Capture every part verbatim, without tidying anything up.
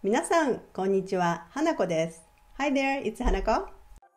皆さん、こんにちは。花子です。Hi there, it's 花子。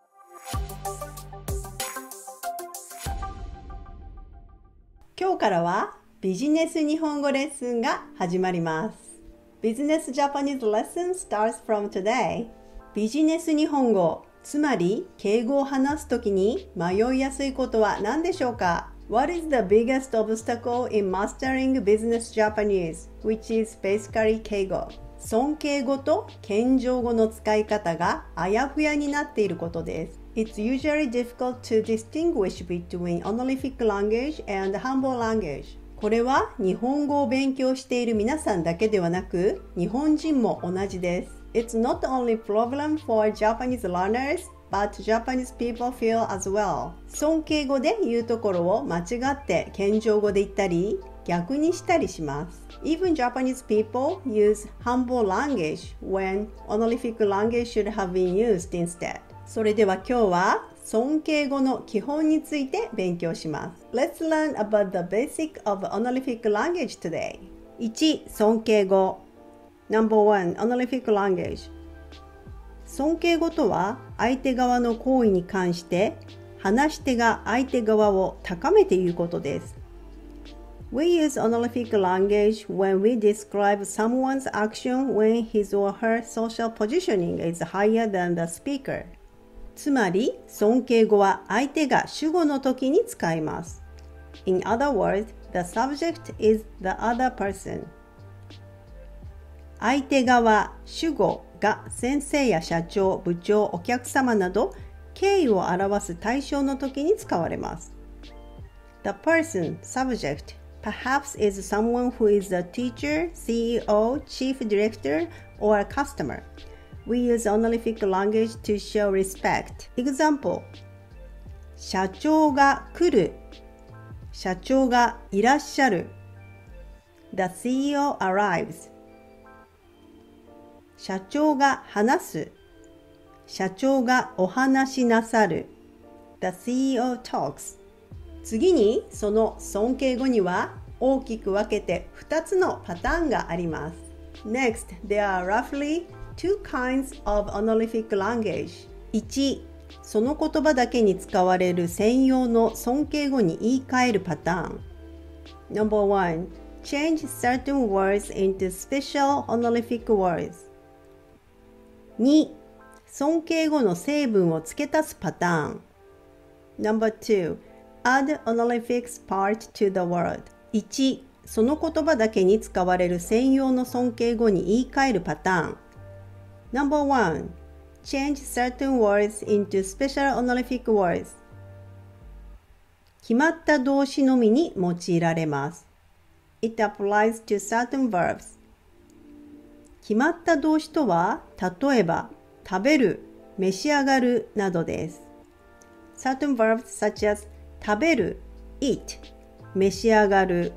今日からはビジネス日本語レッスンが始まります。Business Japanese lesson starts from today. ビジネス日本語、つまり敬語を話すときに迷いやすいことは何でしょうか？ What is the biggest obstacle in mastering business Japanese, which is basically 敬語？尊敬語と謙譲語の使い方があやふやになっていることです。It's usually difficult to distinguish between honorific language and humble language. これは日本語を勉強している皆さんだけではなく、日本人も同じです。It's not only problem for Japanese learners, but Japanese people feel as well. 尊敬語で言うところを間違って謙譲語で言ったり、逆にしたりします。Even Japanese people use humble language when honorific language should have been used instead. それでは今日は尊敬語の基本について勉強します。Let's learn about the basic of honorific language today. いち. 尊敬語 Number one. Honorific language. 尊敬語とは相手側の行為に関して話し手が相手側を高めていることです。We use honorific language when we describe someone's action when his or her social positioning is higher than the speaker. つまり、尊敬語は相手が主語の時に使います。In other words, the subject is the other person. 相手側、主語が先生や社長、部長、お客様など、敬意を表す対象の時に使われます。The person, subject,Perhaps is someone who is a teacher, C E O, chief director, or a customer. We use honorific language to show respect. Example: 社長が来る。社長がいらっしゃる。The C E O arrives. 社長が話す。社長がお話しなさる。The C E O talks.次にその尊敬語には大きく分けてふたつのパターンがあります。Next, there are roughly two kinds of honorific language. いち. その言葉だけに使われる専用の尊敬語に言い換えるパターン。Number one, change certain words into special honorific words. に. 尊敬語の成分を付け足すパターン。Number two,Add honorifics part to the word. いち. その言葉だけに使われる専用の尊敬語に言い換えるパターン。Number one. Change certain words into special honorific words. 決まった動詞のみに用いられます。It applies to certain verbs. 決まった動詞とは、例えば、食べる、召し上がるなどです。Certain verbs such as食べる eat 召し上がる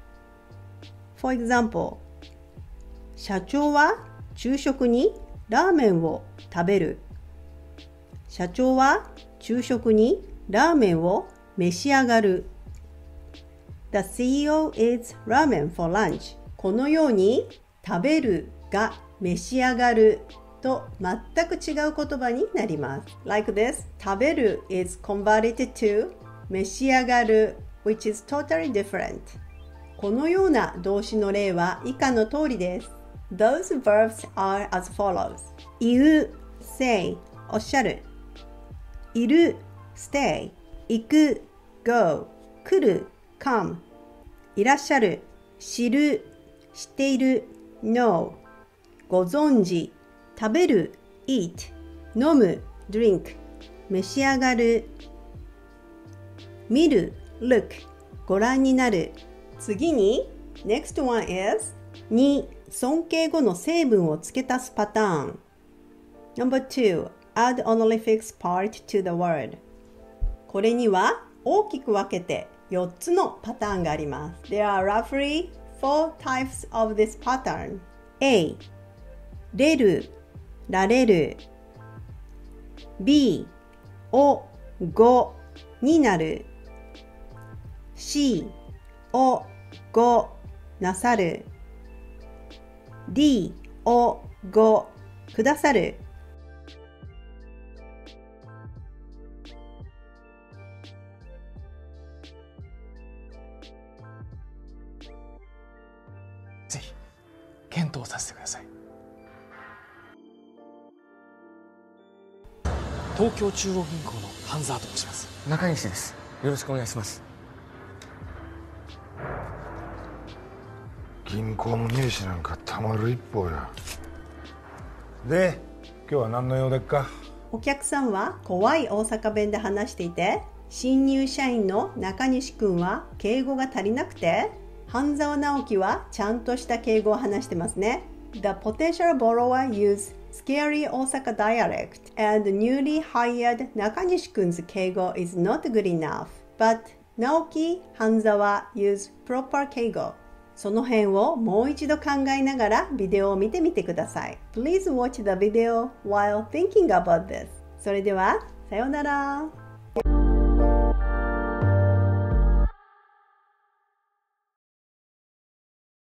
For example 社長は昼食にラーメンを食べる社長は昼食にラーメンを召し上がる The シーイーオー eats ramen for lunch このように食べるが召し上がると全く違う言葉になります Like this 食べる is converted to召し上がる which is totally different このような動詞の例は以下の通りです Those verbs are as follows 言う say おっしゃるいる stay 行く go 来る come いらっしゃる知る知っている know ご存知食べる eat 飲む drink 召し上がる見る look ご覧になる次に next one is に尊敬語の成分を付け足すパターン Number two add honorifics part to the word これには大きく分けてよっつのパターンがあります There are roughly four types of this pattern A れるられる B おごになるし、お、ご、なさる D、お、 ご、くださる。 ぜひ検討させてください。東京中央銀行の半沢と申します。 中西です。よろしくお願いします。 銀行の名刺なんかたまる一方や。で、今日は何の用でっか？ お客さんは怖い大阪弁で話していて、新入社員の中西くんは敬語が足りなくて、半沢直樹はちゃんとした敬語を話してますね。The potential borrower use scary Osaka dialect and newly hired 中西くん's 敬語 is not good enough. But 直樹、半沢 use proper 敬語。その辺をもう一度考えながらビデオを見てみてください。Please watch the video while thinking about this. それでは、さようなら。